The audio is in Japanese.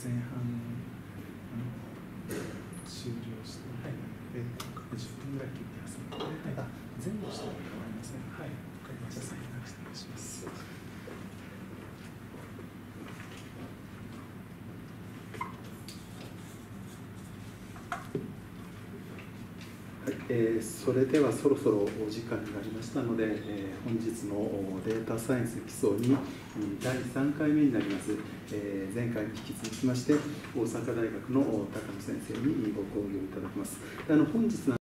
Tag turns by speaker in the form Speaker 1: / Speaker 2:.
Speaker 1: 前半終了して、はい、10分ぐらい切ってますので、はい、前後しても構いません。はい、わかりました。失礼します。それではそろそろお時間になりましたので、本日のデータサイエンス基礎に第3回目になります。前回に引き続きまして大阪大学の高野先生にご講義をいただきます。本日